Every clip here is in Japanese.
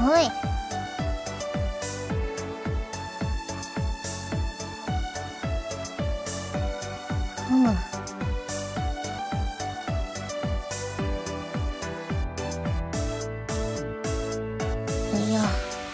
はい。いや。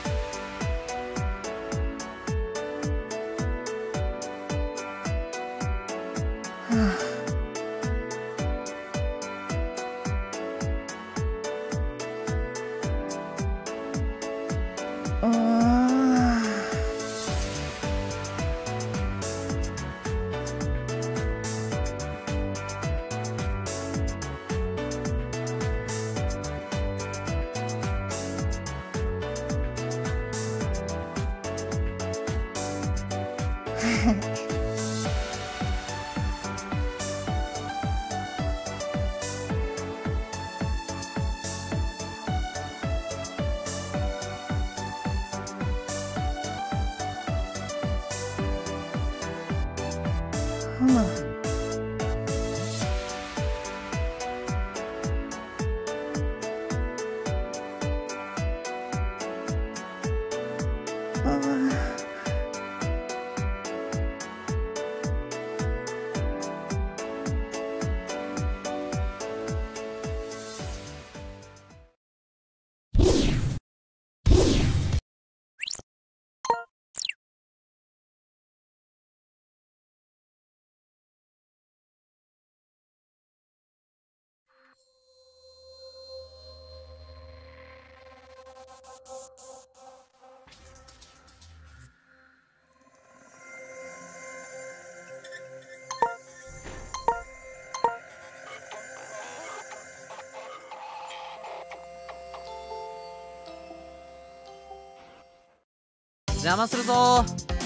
邪魔するぞ。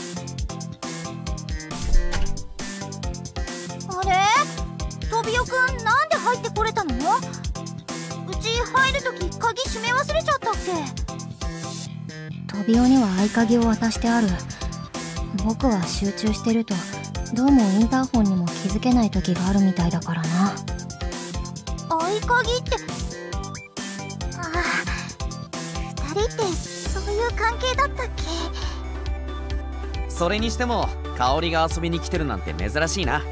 あれ、トビオくんなんで入ってこれたの？うち入るとき鍵閉め忘れちゃったっけ？トビオには合鍵を渡してある。僕は集中してるとどうもインターホンにも気づけない時があるみたいだからな。 合鍵って、ああ、2人ってそういう関係だったっけ？ それにしても香織が遊びに来てるなんて珍しいな。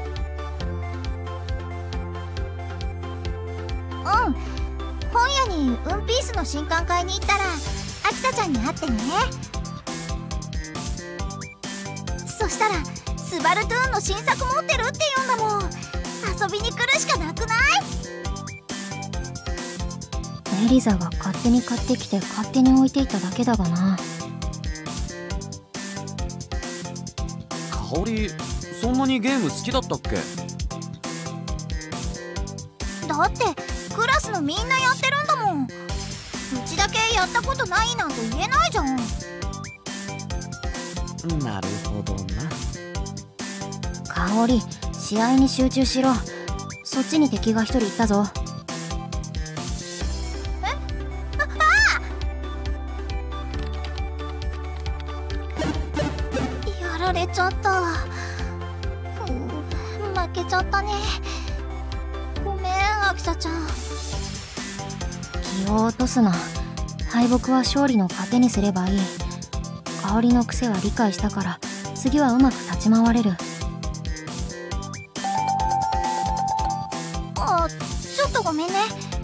うん、本屋にウンピースの新刊買いに行ったらアキサちゃんに会ってね。そしたらスバルトゥーンの新作持ってるって言うんだもん。遊びに来るしかなくない？ エリザが勝手に買ってきて勝手に置いていただけだがな。 香織、そんなにゲーム好きだったっけ？ だってクラスのみんなやってるんだもん。うちだけやったことないなんて言えないじゃん。 なるほどな。 香織、試合に集中しろ。そっちに敵が一人いたぞ。 やられちゃった。負けちゃったね。ごめんアキサちゃん。 気を落とすな。敗北は勝利の糧にすればいい。香りの癖は理解したから次はうまく立ち回れる。 あ、ちょっとごめんね。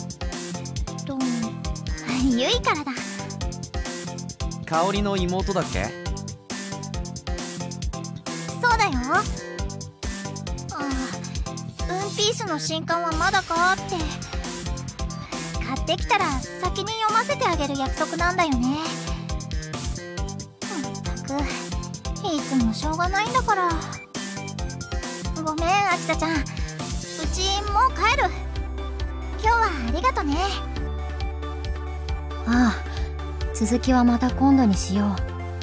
ゆいからだ。 香織の妹だっけ？ そうだよ。ウンピースの新刊はまだかって。買ってきたら先に読ませてあげる約束なんだよね。まったくいつもしょうがないんだから。ごめんアキサちゃん、うちもう帰る。今日はありがとね。 ああ、続きはまた今度にしよ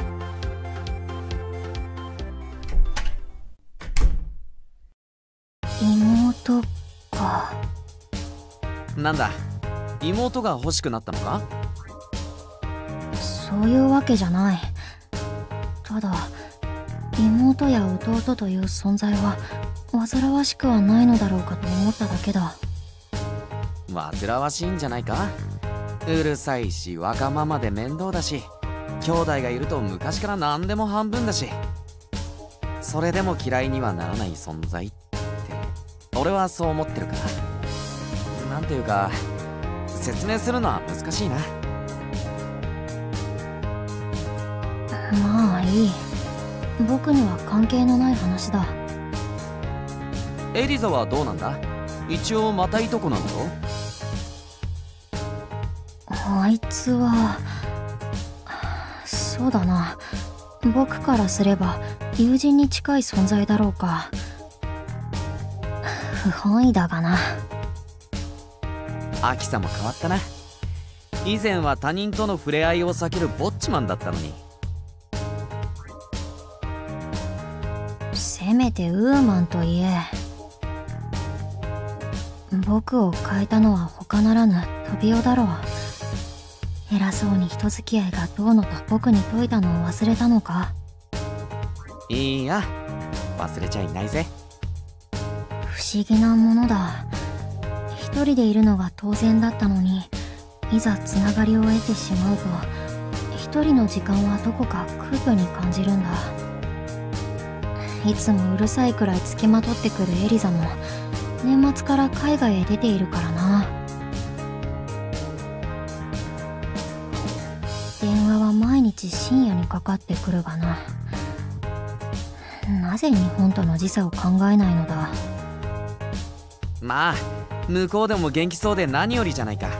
う。妹か。 なんだ、妹が欲しくなったのか？ そういうわけじゃない。ただ妹や弟という存在は煩わしくはないのだろうかと思っただけだ。 煩わしいんじゃないか？ うるさいしわがままで面倒だし、兄弟がいると昔から何でも半分だし、それでも嫌いにはならない存在って俺はそう思ってるから、なんていうか説明するのは難しいな。 まあいい、僕には関係のない話だ。 エリザはどうなんだ？一応またいとこなの？ あいつはそうだな、僕からすれば友人に近い存在だろうか。不本意だがな。 アキサも変わったな。以前は他人との触れ合いを避けるぼっちマンだったのに。 せめてウーマンといえ。僕を変えたのは他ならぬトビオだろう。偉そうに人付き合いがどうのと僕に説いたのを忘れたのか？ いいや、忘れちゃいないぜ。 不思議なものだ。一人でいるのが当然だったのに、いざつながりを得てしまうと一人の時間はどこか空虚に感じるんだ。いつもうるさいくらいつきまとってくるエリザも年末から海外へ出ているからな。電話は毎日深夜にかかってくるがな。なぜ日本との時差を考えないのだ。 まあ向こうでも元気そうで何よりじゃないか。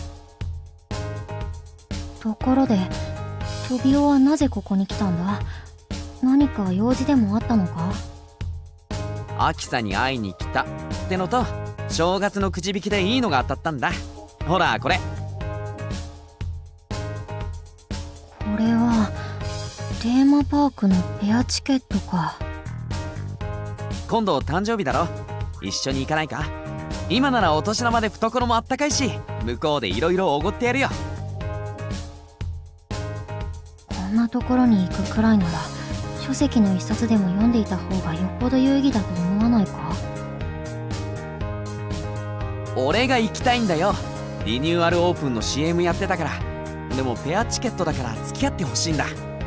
ところでトビオはなぜここに来たんだ？何か用事でもあったのか？ アキサに会いに来たってのと、正月のくじ引きでいいのが当たったんだ。ほらこれ。 これはテーマパークのペアチケットか。 今度誕生日だろ、一緒に行かないか？今ならお年玉で懐もあったかいし、向こうでいろいろおごってやるよ。 こんなところに行くくらいなら書籍の一冊でも読んでいた方がよっぽど有意義だと思わないか？ 俺が行きたいんだよ。リニューアルオープンの CM やってたから。でもペアチケットだから付き合ってほしいんだ。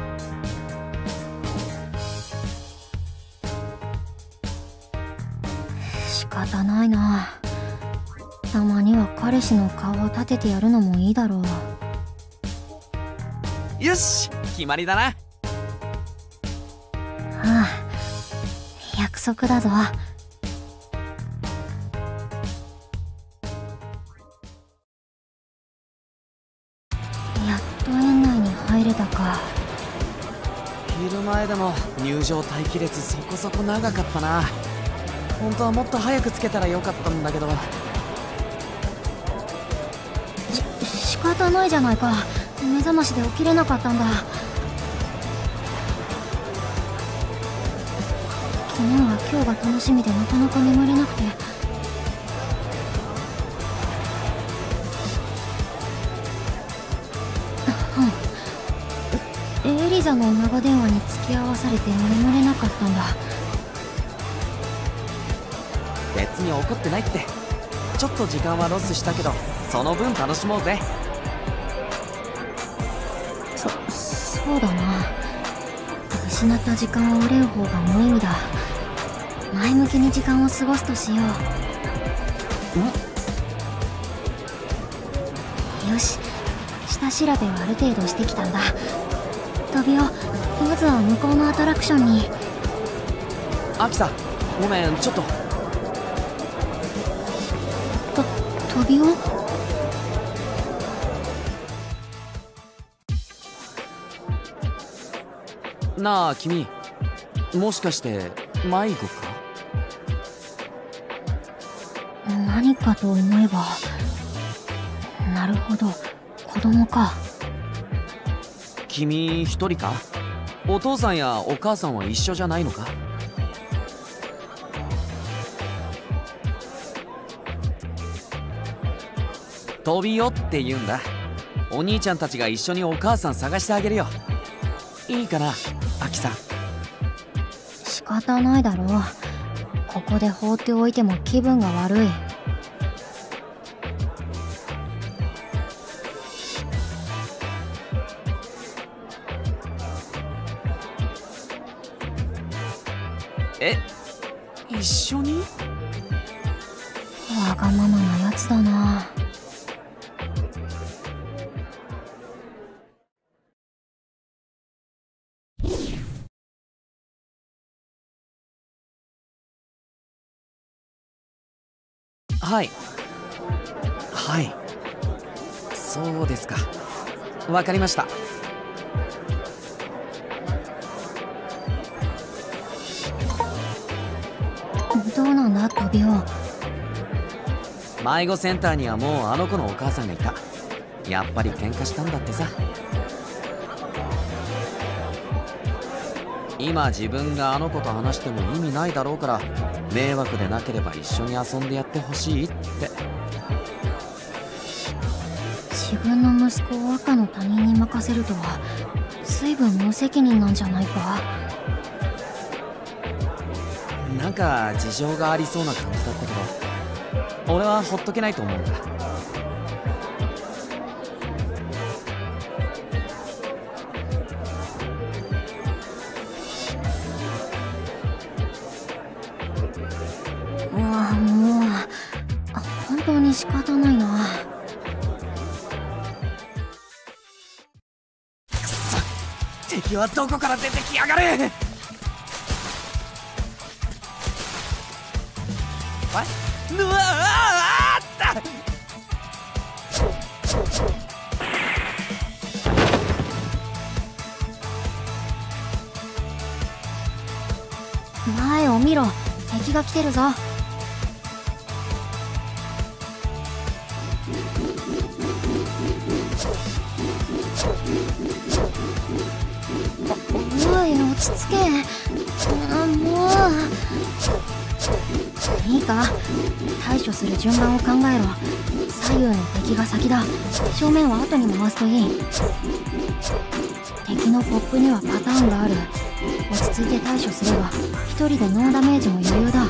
仕方ないな。たまには彼氏の顔を立ててやるのもいいだろう。 よし、決まりだな。 ああ、約束だぞ。やっと園内に入れたか。 昼前でも入場待機列そこそこ長かったな。本当はもっと早くつけたらよかったんだけど。 仕方ないじゃないか。目覚ましで起きれなかったんだ。昨日は今日が楽しみでなかなか眠れなくて。エリザの長電話に付き合わされて眠れなかったんだ。 別に怒ってないって。ちょっと時間はロスしたけど、その分楽しもうぜ。 そうだな。失った時間を憂う方が無意味だ。前向きに時間を過ごすとしよう。よし、下調べはある程度してきたんだ。トビオ、まずは向こうのアトラクションに。 アキサ、ごめん、ちょっと。 トビオ？ なあ君、もしかして迷子か？ 何かと思えば、なるほど、子供か。 君一人か？お父さんやお母さんは一緒じゃないのか？トビオって言うんだ。お兄ちゃんたちが一緒にお母さん探してあげるよ。いいかな、アキさん。 仕方ないだろう。ここで放っておいても気分が悪い。 え、一緒に？ わがままなやつだな。 はいはい、そうですか、わかりました。 どうなんだトビオ。 迷子センターにはもうあの子のお母さんがいた。やっぱり喧嘩したんだってさ。今自分があの子と話しても意味ないだろうから、迷惑でなければ一緒に遊んでやってほしいって。 自分の息子を赤の他人に任せるとは随分無責任なんじゃないか。 なんか事情がありそうな感じだったけど、俺はほっとけないと思うんだ。 もう本当に仕方ないな。 くそ、敵はどこから出てきやがる。うわあった。 前を見ろ、敵が来てるぞ。おい、落ち着け。もういいか、対処する順番を考えろ。左右の敵が先だ。正面は後に回すといい。敵のポップにはパターンがある。落ち着いて対処すれば一人でノーダメージも余裕だ。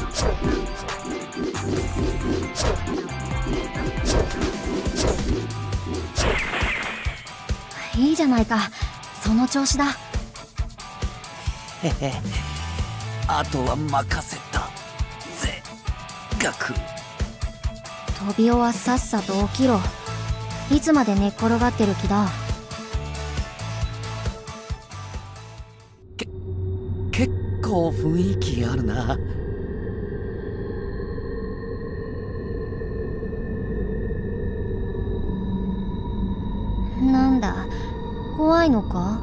いいじゃないか、その調子だ。 へへ、あとは任せたぜガク。 トビオはさっさと起きろ。いつまで寝っ転がってる気だ。 結構雰囲気あるな。 なんだ、怖いのか？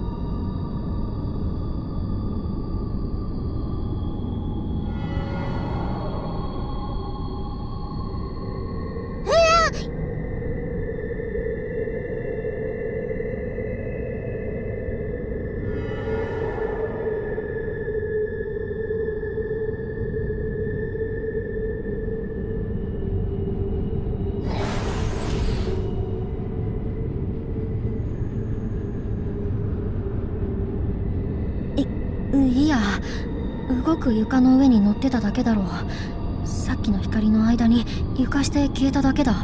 いや、動く床の上に乗ってただけだろう。さっきの光の間に床下へ消えただけだ。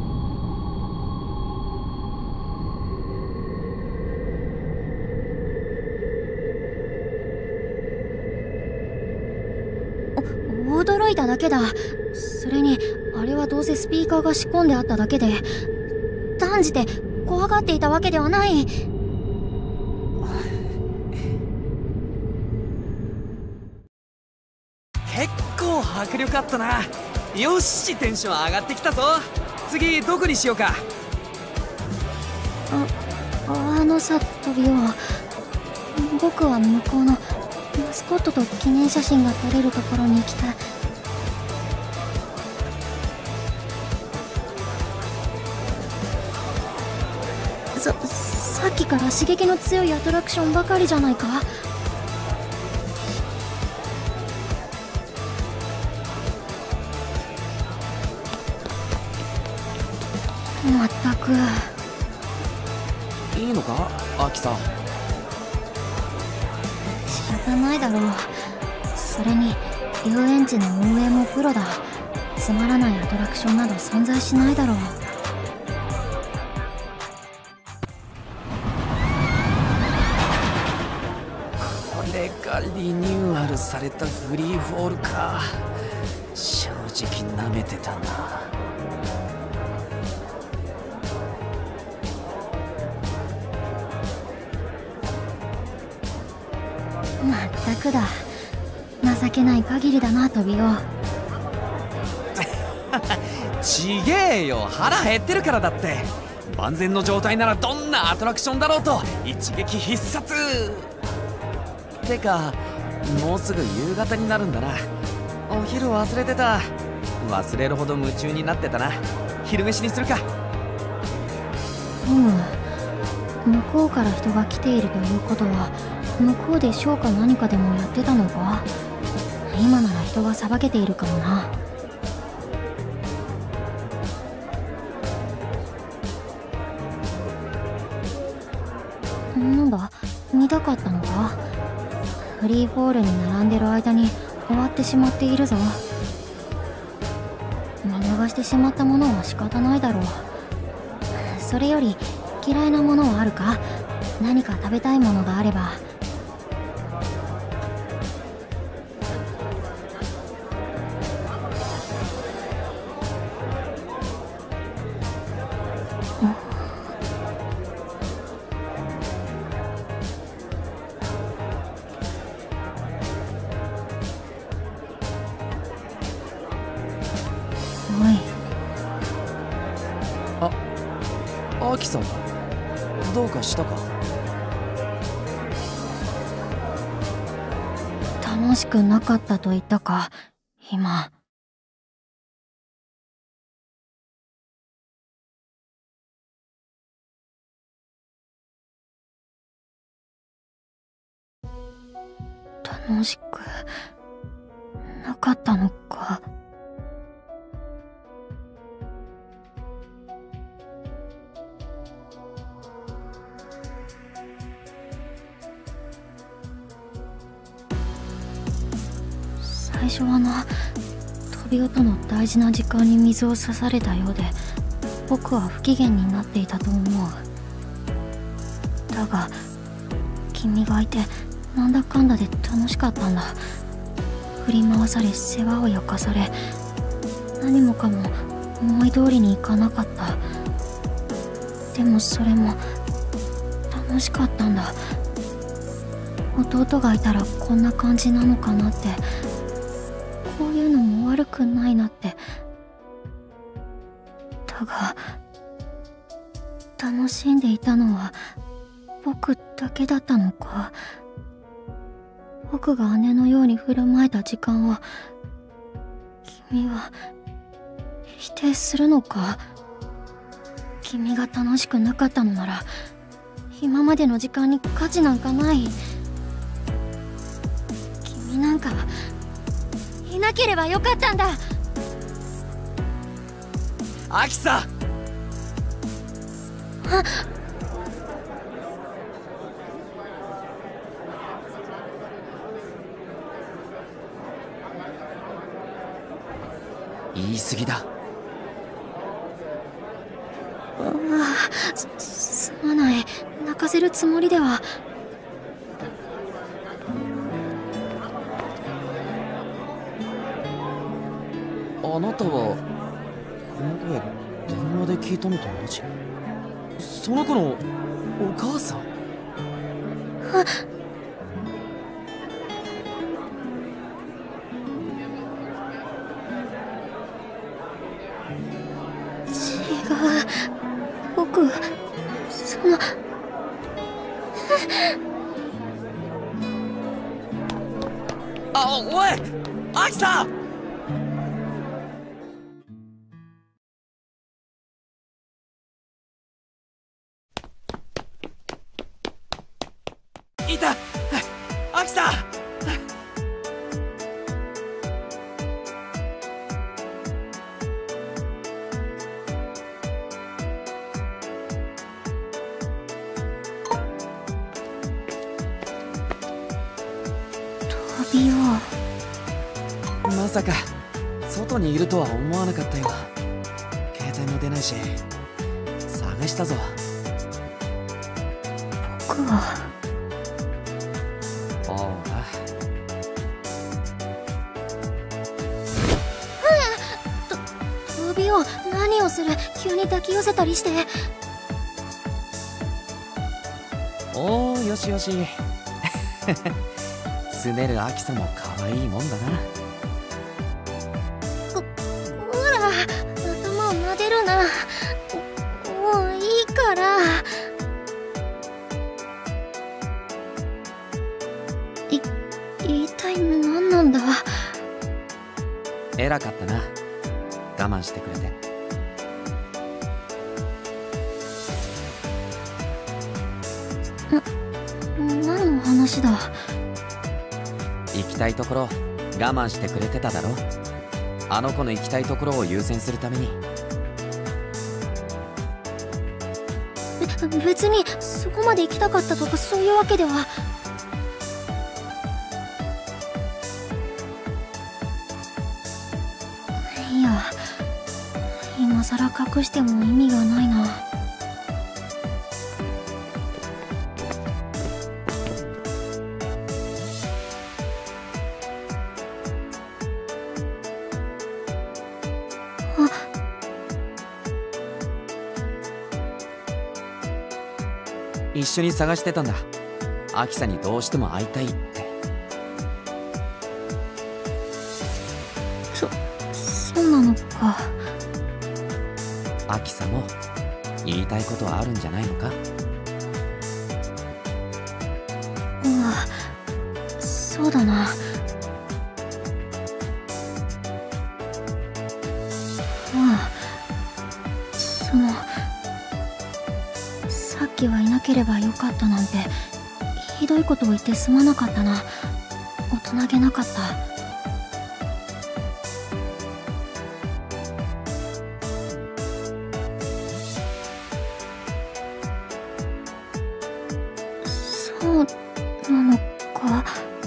驚いただけだ。それにあれはどうせスピーカーが仕込んであっただけで、断じて怖がっていたわけではない。 結構迫力あったな。よし、テンション上がってきたぞ。次どこにしようか。 あのさ、トビオ、僕は向こうのマスコットと記念写真が撮れるところに行きたい。さっきから刺激の強いアトラクションばかりじゃないか。まったく。 いいのか、アキさん。 仕方ないだろう。それに遊園地の運営もプロだ。つまらないアトラクションなど存在しないだろう。 これがリニューアルされたフリーフォールか。正直なめてたな。 まったくだ、情けない限りだなトビオ。 ちげえよ、腹減ってるからだって。万全の状態ならどんなアトラクションだろうと一撃必殺。てかもうすぐ夕方になるんだな。お昼忘れてた。忘れるほど夢中になってたな。昼飯にするか。 向こうから人が来ているということは向こうでショーか何かでもやってたのか。今なら人がさばけているかもな。なんだ、見たかったのか。フリーフォールに並んでる間に終わってしまっているぞ。見逃してしまったものは仕方ないだろう。それより嫌いなものはあるか。何か食べたいものがあれば。 アキさん、どうかしたか。 楽しくなかったと言ったか、今。楽しくなかったのか。最初はな、トビオとの大事な時間に水を差されたようで僕は不機嫌になっていたと思う。だが君がいてなんだかんだで楽しかったんだ。振り回され世話を焼かされ、何もかも思い通りにいかなかった。でもそれも楽しかったんだ。弟がいたらこんな感じなのかなって、こういうのも悪くないなって。だが楽しんでいたのは僕だけだったのか。僕が姉のように振る舞えた時間を君は否定するのか。君が楽しくなかったのなら今までの時間に価値なんかない。君なんかいなければよかったんだ。 アキさん、言い過ぎだ。 すまない。泣かせるつもりでは。 あなたはこの声電話で聞いたのと同じ。その子のお母さん。 違う、僕そのおいアキさん。いた、アキさん。 トビオ。 まさか外にいるとは思わなかったよ。携帯も出ないし探したぞ。 僕は。 ほら何をする？急に抱き寄せたりして。 おー、よしよしすねるアキサも可愛いもんだな。 ほら、頭を撫でるな。もういいから。一体何なんだ。 偉かったな、我慢してくれて。 何の話だ。 行きたいところ我慢してくれてただろ。あの子の行きたいところを優先するために。 別にそこまで行きたかったとかそういうわけでは。いや、今さら隠しても意味がないな。 一緒に探してたんだ。アキサにどうしても会いたいって。 そうなのか。 アキサも言いたいことはあるんじゃないのか。 そうだな。さっきはいなければよかったなんてひどいことを言ってすまなかったな。大人げなかった。そうなのか。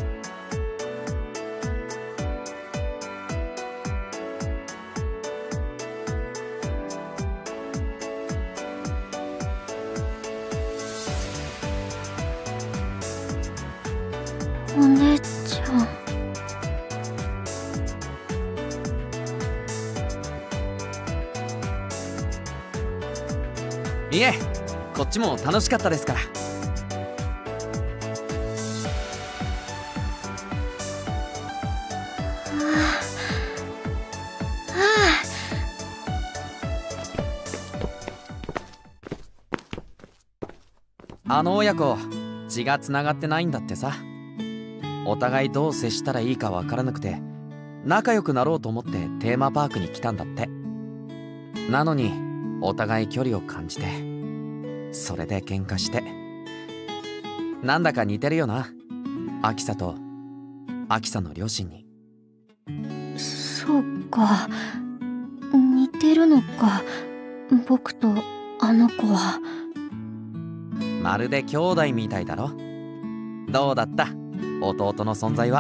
お姉ちゃん。 いえ、こっちも楽しかったですから。あの親子、血がつながってないんだってさ。お互いどう接したらいいかわからなくて、仲良くなろうと思ってテーマパークに来たんだって。なのにお互い距離を感じて、それで喧嘩して。なんだか似てるよな、アキサとアキサの両親に。 そうか、似てるのか、僕とあの子は。 まるで兄弟みたいだろ。どうだった、弟の存在は。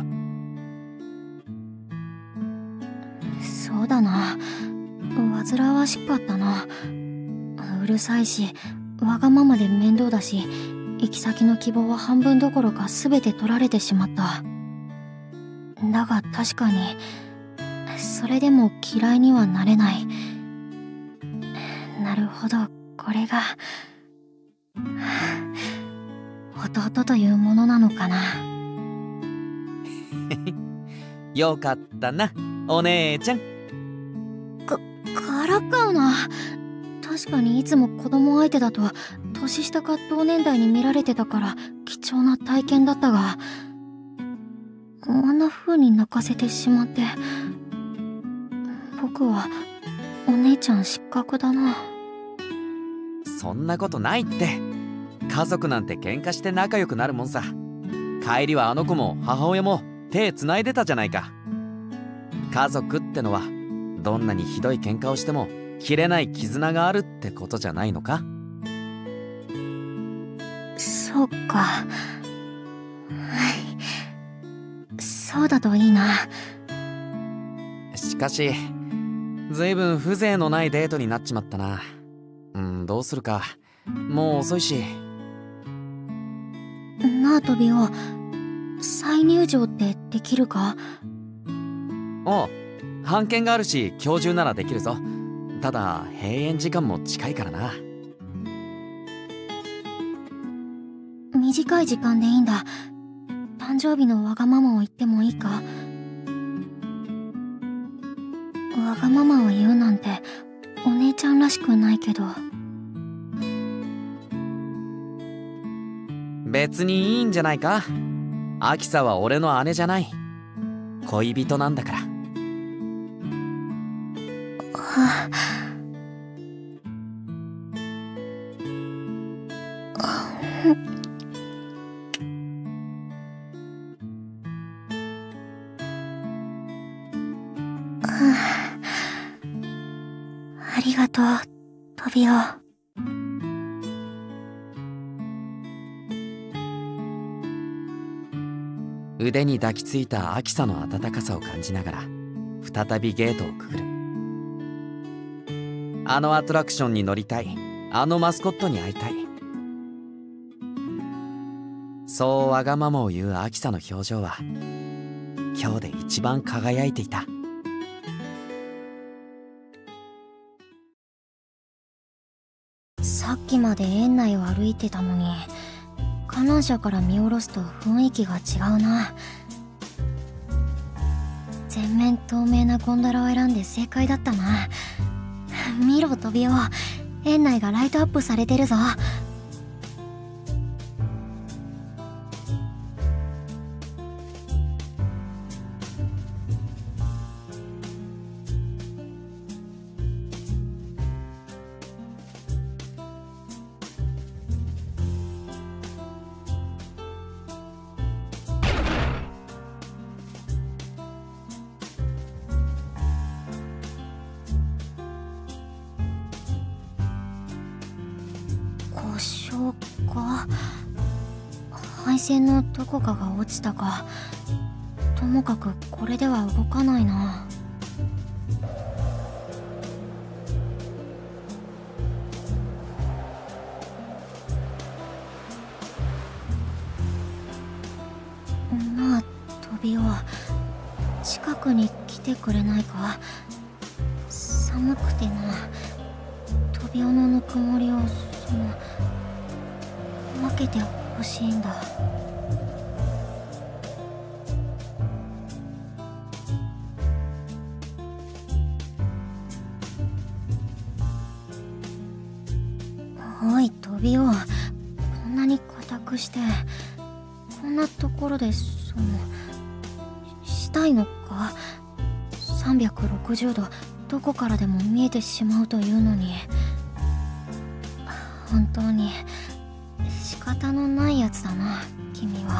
そうだな、煩わしかったな。うるさいし、わがままで面倒だし、行き先の希望は半分どころか全て取られてしまった。だが確かにそれでも嫌いにはなれない。なるほど、これが弟というものなのかな。 よかったな、お姉ちゃん。 からかうな。確かにいつも子供相手だと年下か同年代に見られてたから貴重な体験だったが、あんな風に泣かせてしまって、僕はお姉ちゃん失格だな。 そんなことないって。家族なんて喧嘩して仲良くなるもんさ。帰りはあの子も母親も手つないでたじゃないか。家族ってのはどんなにひどい喧嘩をしても切れない絆があるってことじゃないのか。 そうか、はい、そうだといいな。 しかしずいぶん風情のないデートになっちまったな。どうするか、もう遅いし。 なあトビオ、再入場ってできるか？ おう、半券があるし今日中ならできるぞ。 ただ閉園時間も近いからな。 短い時間でいいんだ。誕生日のわがままを言ってもいいか？わがままを言うなんてお姉ちゃんらしくないけど。 別にいいんじゃないか。アキサは俺の姉じゃない、恋人なんだから。 はありがとう、トビオ。 腕に抱きついたアキサの温かさを感じながら再びゲートをくぐる。あのアトラクションに乗りたい、あのマスコットに会いたい、そうわがままを言うアキサの表情は今日で一番輝いていた。 さっきまで園内を歩いてたのに、観覧車から見下ろすと雰囲気が違うな。全面透明なゴンドラを選んで正解だったな。見ろトビオ、園内がライトアップされてるぞ。故障か。配線のどこかが落ちたか。ともかくこれでは動かないな。なあトビオ、近くに来てくれないか。寒くてな。トビオのぬくもりを分けてほしいんだ。おいトビオ、こんなに固くしてこんなところでしたいのか。360度どこからでも見えてしまうというのに、本当に仕方のないやつだな君は。